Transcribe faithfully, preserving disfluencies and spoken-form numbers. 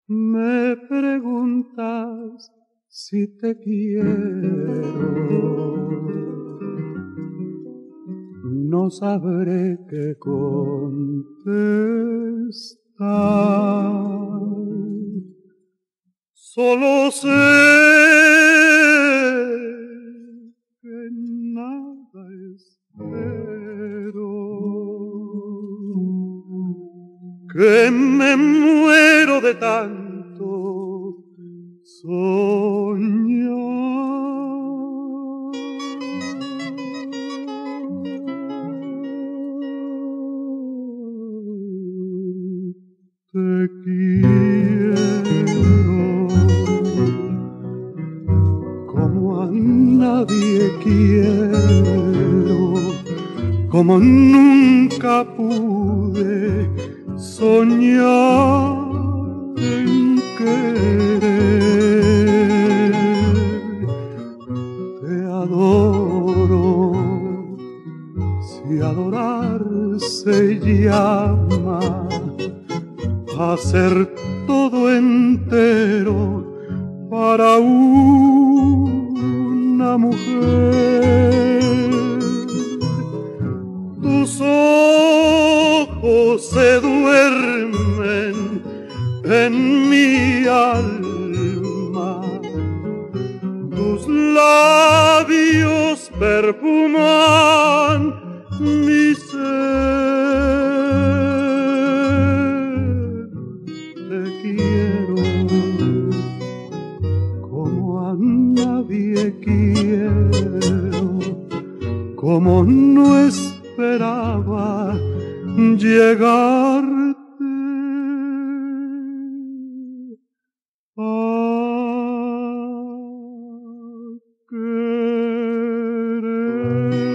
Me preguntas si te quiero, no sabré qué contestar. Solo sé que nada espero, que me muero de tanto soñar. Te quiero como a nadie quiero, como nunca pude soñar en querer. Te adoro, si adorar se llama hacer todo entero para una mujer. Tus ojos se duermen en mi alma, tus labios perfuman mi ser. Te quiero como a nadie quiero, como no esperaba llegarte a querer.